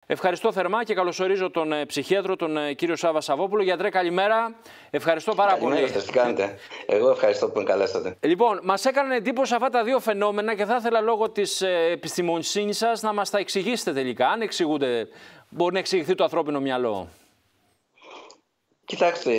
Ευχαριστώ θερμά και καλωσορίζω τον ψυχίατρο, τον κύριο Σάββα Σαββόπουλο. Γιατρέ, καλημέρα. Ευχαριστώ πάρα πολύ. Καλημέρα, τι κάνετε. Εγώ ευχαριστώ που με καλέσατε. Λοιπόν, μας έκαναν εντύπωση αυτά τα δύο φαινόμενα και θα ήθελα λόγω της επιστημονικής σας να μας τα εξηγήσετε τελικά. Αν εξηγούνται, μπορεί να εξηγηθεί το ανθρώπινο μυαλό. Κοιτάξτε,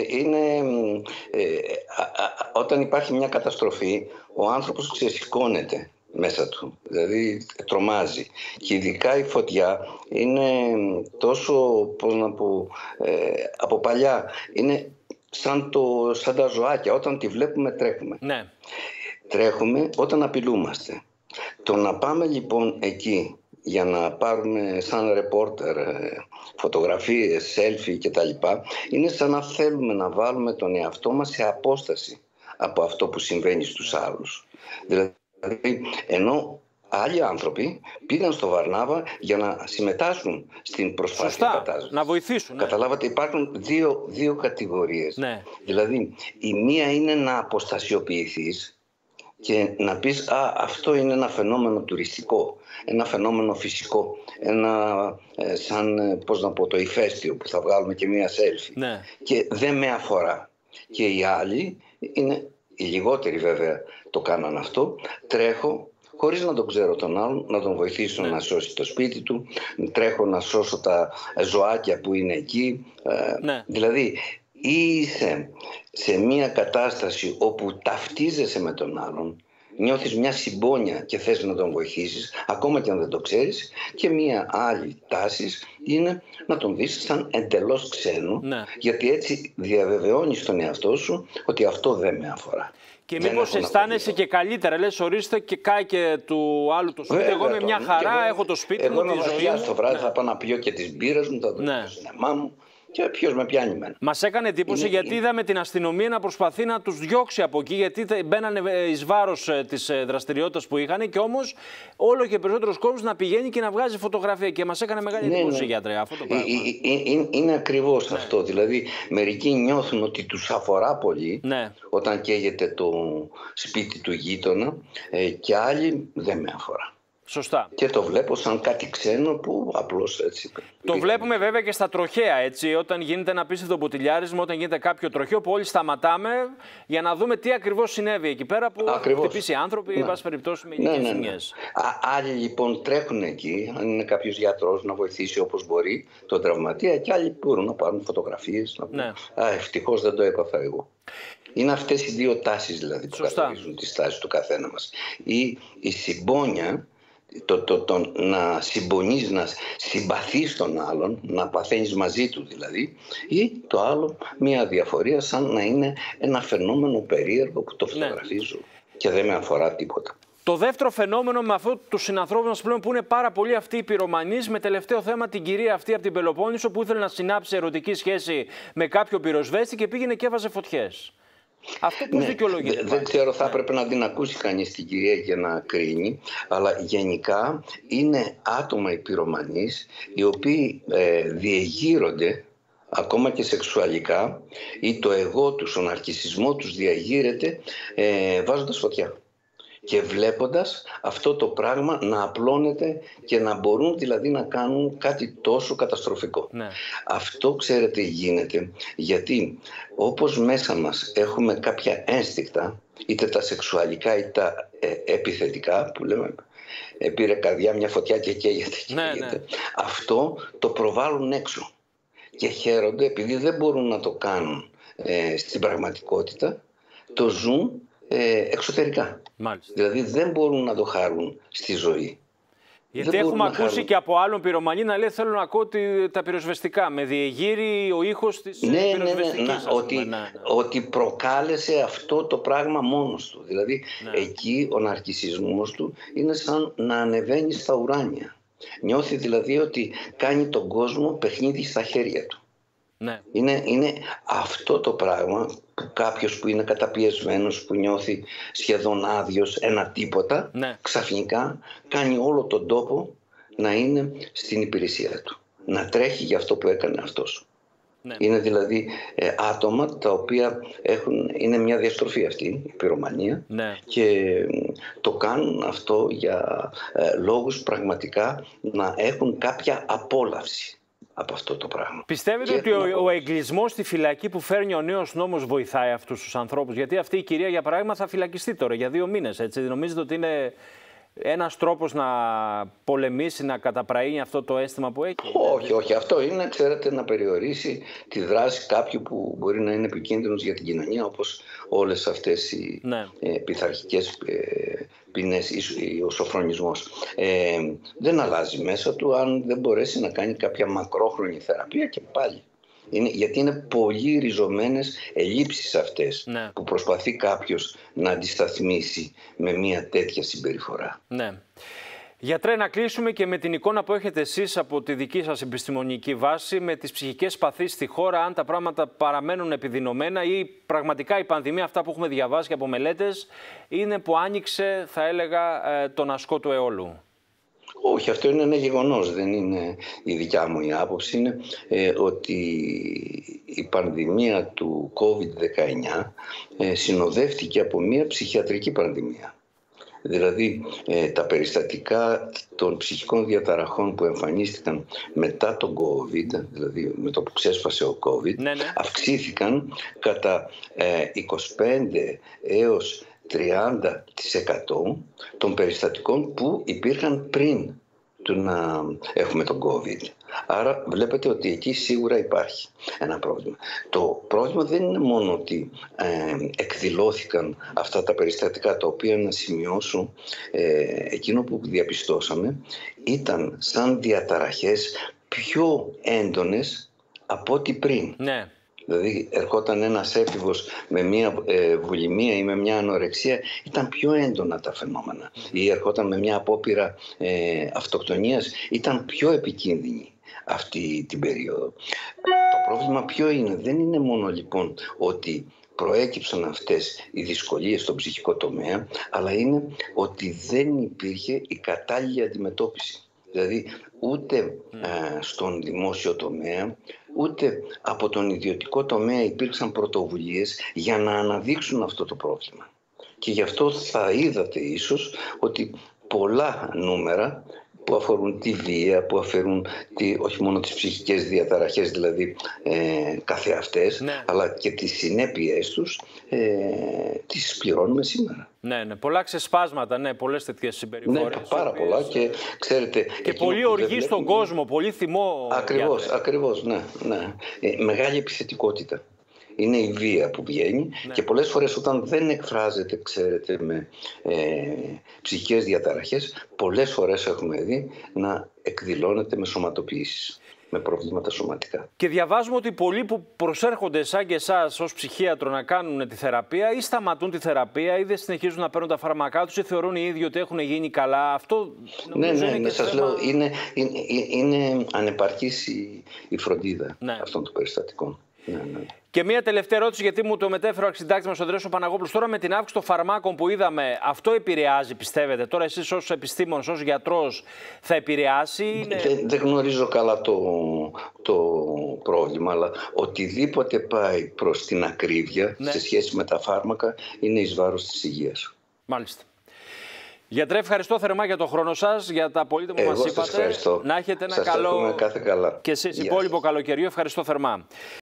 όταν υπάρχει μια καταστροφή, ο άνθρωπος ξεσηκώνεται μέσα του, δηλαδή τρομάζει. Και ειδικά η φωτιά είναι τόσο, πώς να πω, από παλιά, είναι σαν τα ζωάκια, όταν τη βλέπουμε τρέχουμε. Ναι. Τρέχουμε όταν απειλούμαστε. Το να πάμε λοιπόν εκεί για να πάρουμε σαν ρεπόρτερ φωτογραφίες, selfie κτλ. Είναι σαν να θέλουμε να βάλουμε τον εαυτό μας σε απόσταση από αυτό που συμβαίνει στους άλλους. Δηλαδή, ενώ άλλοι άνθρωποι πήγαν στο Βαρνάβα για να συμμετάσχουν στην προσπάθεια κατάστασης. Να βοηθήσουν. Ναι. Καταλάβατε, υπάρχουν δύο κατηγορίες. Ναι. Δηλαδή, η μία είναι να αποστασιοποιηθείς και να πεις αυτό είναι ένα φαινόμενο τουριστικό, ένα φαινόμενο φυσικό, σαν πώς να πω, το ηφαίστειο που θα βγάλουμε και μία selfie. Ναι. Και δεν με αφορά. Και οι άλλοι, οι λιγότεροι βέβαια το κάναν αυτό, τρέχω χωρίς να τον ξέρω τον άλλον, να τον βοηθήσω να σώσει το σπίτι του, τρέχω να σώσω τα ζωάκια που είναι εκεί. Δηλαδή, είσαι σε μια κατάσταση όπου ταυτίζεσαι με τον άλλον, νιώθεις μια συμπόνια και θες να τον βοηθήσεις, ακόμα και αν δεν το ξέρεις, και μια άλλη τάση είναι να τον δεις σαν εντελώς ξένο, γιατί έτσι διαβεβαιώνεις τον εαυτό σου ότι αυτό δεν με αφορά. Και μήπως αισθάνεσαι και καλύτερα, λες ορίστε και κάει και του άλλου το σπίτι, εγώ με μια χαρά έχω το σπίτι μου, τη ζωή μου. Το βράδυ θα πάω να πιω και τις μπύρες μου, θα δω το σινεμά μου. Και ποιος με πιάνει εμένα. Μας έκανε εντύπωση γιατί είδαμε την αστυνομία να προσπαθεί να τους διώξει από εκεί, γιατί μπαίνανε εις βάρος της δραστηριότητας που είχαν, και όμως όλο και περισσότερος κόσμος να πηγαίνει και να βγάζει φωτογραφία. Και μας έκανε μεγάλη εντύπωση, γιατρέ, αυτό το πράγμα. Είναι ακριβώς αυτό. Δηλαδή, μερικοί νιώθουν ότι τους αφορά πολύ όταν καίγεται το σπίτι του γείτονα, και άλλοι δεν με αφορά. Σωστά. Και το βλέπω σαν κάτι ξένο που απλώς έτσι. Το βλέπουμε βέβαια και στα τροχαία, έτσι. Όταν γίνεται ένα απίστευτο μποτιλιάρισμα, όταν γίνεται κάποιο τροχαίο που όλοι σταματάμε για να δούμε τι ακριβώς συνέβη εκεί πέρα, που χτυπήσει άνθρωποι, εν πάση περιπτώσει, με ειδικές ζημιές. Άλλοι λοιπόν τρέχουν εκεί, αν είναι κάποιος γιατρός, να βοηθήσει όπως μπορεί τον τραυματία, και άλλοι μπορούν να πάρουν φωτογραφίες. Να πούν, ευτυχώς δεν το έπαθα εγώ. Είναι αυτές οι δύο τάσεις δηλαδή που καθορίζουν τις τάσεις του καθένα μας. Η συμπόνια, το να συμπονείς, να συμπαθείς τον άλλον, να παθαίνεις μαζί του δηλαδή, ή το άλλο μια διαφορία σαν να είναι ένα φαινόμενο περίεργο που το φωτογραφίζω και δεν με αφορά τίποτα. Το δεύτερο φαινόμενο με αυτό του συνανθρώπου μας πλέον, που είναι πάρα πολλοί αυτοί οι πυρομανείς, με τελευταίο θέμα την κυρία αυτή από την Πελοπόννησο που ήθελε να συνάψει ερωτική σχέση με κάποιο πυροσβέστη και πήγαινε και έβαζε φωτιές. Αυτό πώς δικαιολογείται? Δεν ξέρω, θα έπρεπε να την ακούσει κανείς την κυρία για να κρίνει, αλλά γενικά είναι άτομα οι πυρομανείς, οι οποίοι διεγείρονται ακόμα και σεξουαλικά, ή το εγώ τους, ο ναρκισσισμό τους διαγείρεται βάζοντας φωτιά και βλέποντας αυτό το πράγμα να απλώνεται και να μπορούν δηλαδή να κάνουν κάτι τόσο καταστροφικό. Αυτό, ξέρετε, γίνεται γιατί όπως μέσα μας έχουμε κάποια ένστικτα, είτε τα σεξουαλικά είτε τα επιθετικά, που λέμε πήρε καρδιά μια φωτιά και καίγεται. Αυτό το προβάλλουν έξω και χαίρονται επειδή δεν μπορούν να το κάνουν στην πραγματικότητα, το ζουν εξωτερικά. Μάλιστα. Δηλαδή δεν μπορούν να το χαρούν στη ζωή. Γιατί έχουμε ακούσει και από άλλον πυρομανή να λέει θέλω να ακούω τα πυροσβεστικά. Με διεγείρει ο ήχος της πυροσβεστικής. Ότι προκάλεσε αυτό το πράγμα μόνος του. Δηλαδή εκεί ο ναρκισσισμός του είναι σαν να ανεβαίνει στα ουράνια. Νιώθει δηλαδή ότι κάνει τον κόσμο παιχνίδι στα χέρια του. Είναι αυτό το πράγμα που κάποιος που είναι καταπιεσμένος, που νιώθει σχεδόν άδειος, ένα τίποτα, ξαφνικά κάνει όλο τον τόπο να είναι στην υπηρεσία του. Να τρέχει για αυτό που έκανε αυτός. Ναι. Είναι δηλαδή άτομα τα οποία είναι μια διαστροφή αυτή, η πυρομανία, ναι. και το κάνουν αυτό για λόγους πραγματικά να έχουν κάποια απόλαυση από αυτό το πράγμα. Πιστεύετε ότι ο εγκλισμός στη φυλακή που φέρνει ο νέος νόμος βοηθάει αυτούς τους ανθρώπους? Γιατί αυτή η κυρία, για παράδειγμα, θα φυλακιστεί τώρα για 2 μήνες, έτσι. Νομίζετε ότι είναι ένας τρόπος να πολεμήσει, να καταπραίνει αυτό το αίσθημα που έχει? Όχι. Αυτό είναι, ξέρετε, να περιορίσει τη δράση κάποιου που μπορεί να είναι επικίνδυνος για την κοινωνία, όπως όλες αυτές οι πειθαρχικές ποινές, ο σοφρονισμός. Δεν αλλάζει μέσα του αν δεν μπορέσει να κάνει κάποια μακρόχρονη θεραπεία, και πάλι. Γιατί είναι πολύ ριζωμένες ελλείψεις αυτές που προσπαθεί κάποιος να αντισταθμίσει με μια τέτοια συμπεριφορά. Ναι. Γιατρέ, να κλείσουμε και με την εικόνα που έχετε εσείς από τη δική σας επιστημονική βάση με τις ψυχικές παθήσεις στη χώρα, αν τα πράγματα παραμένουν επιδεινωμένα ή πραγματικά η πανδημία, αυτά που έχουμε διαβάσει και από μελέτες, είναι που άνοιξε, θα έλεγα, τον ασκό του αιώλου. Όχι, αυτό είναι ένα γεγονός, δεν είναι η δικιά μου η άποψη. Είναι ότι η πανδημία του COVID-19 συνοδεύτηκε από μια ψυχιατρική πανδημία. Δηλαδή τα περιστατικά των ψυχικών διαταραχών που εμφανίστηκαν μετά τον COVID, δηλαδή με το που ξέσπασε ο COVID, αυξήθηκαν κατά 25 έως 30% των περιστατικών που υπήρχαν πριν του να έχουμε τον COVID. Άρα βλέπετε ότι εκεί σίγουρα υπάρχει ένα πρόβλημα. Το πρόβλημα δεν είναι μόνο ότι εκδηλώθηκαν αυτά τα περιστατικά, τα οποία, να σημειώσω, εκείνο που διαπιστώσαμε ήταν σαν διαταραχές πιο έντονες από ό,τι πριν. Ναι. Δηλαδή ερχόταν ένας έφηβος με μια βουλημία ή με μια ανορεξία, ήταν πιο έντονα τα φαινόμενα. Ή ερχόταν με μια απόπειρα αυτοκτονίας, ήταν πιο επικίνδυνη αυτή την περίοδο. Το πρόβλημα ποιο είναι? Δεν είναι μόνο λοιπόν ότι προέκυψαν αυτές οι δυσκολίες στον ψυχικό τομέα, αλλά είναι ότι δεν υπήρχε η κατάλληλη αντιμετώπιση. Δηλαδή ούτε στον δημόσιο τομέα, ούτε από τον ιδιωτικό τομέα υπήρξαν πρωτοβουλίες για να αναδείξουν αυτό το πρόβλημα. Και γι' αυτό θα είδατε ίσως ότι πολλά νούμερα που αφορούν τη βία, που αφορούν όχι μόνο τις ψυχικές διαταραχές, δηλαδή καθεαυτές, αλλά και τις συνέπειές τους, τις πληρώνουμε σήμερα. Ναι, πολλά ξεσπάσματα, πολλές τέτοιες συμπεριφορές. Ναι, πάρα πολλά, και ξέρετε... Και πολύ οργή στον κόσμο, πολύ θυμό. Ακριβώς, ναι. Μεγάλη επιθετικότητα. Είναι η βία που βγαίνει, και πολλές φορές όταν δεν εκφράζεται, ξέρετε, με ψυχικές διαταραχές, πολλές φορές έχουμε δει να εκδηλώνεται με σωματοποιήσεις, με προβλήματα σωματικά. Και διαβάζουμε ότι πολλοί που προσέρχονται σαν και εσάς ως ψυχίατρο να κάνουν τη θεραπεία, ή σταματούν τη θεραπεία ή δεν συνεχίζουν να παίρνουν τα φάρμακά τους ή θεωρούν οι ίδιοι ότι έχουν γίνει καλά. Αυτό ναι, σας λέω, είναι ανεπαρκής η φροντίδα αυτών των περιστατικών. Ναι. Και μία τελευταία ερώτηση, γιατί μου το μετέφερε ο αρχισυντάκτης μας ο Ανδρέας Παναγόπουλος. Τώρα με την αύξηση των φαρμάκων που είδαμε, αυτό επηρεάζει, πιστεύετε? Τώρα εσείς ως επιστήμονας, ως γιατρός, θα επηρεάσει? Δεν γνωρίζω καλά το πρόβλημα, αλλά οτιδήποτε πάει προς την ακρίβεια σε σχέση με τα φάρμακα είναι εις βάρος της υγείας. Μάλιστα. Γιατρέ, ευχαριστώ θερμά για τον χρόνο σας, για τα πολύτιμα που μας είπατε. Ευχαριστώ. Να έχετε ένα σας καλό κάθε καλά. Και εσείς υπόλοιπο καλοκαιριό. Ευχαριστώ θερμά.